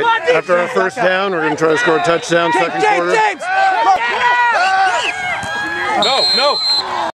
After our first down, we're going to try to score a touchdown second quarter. No, no.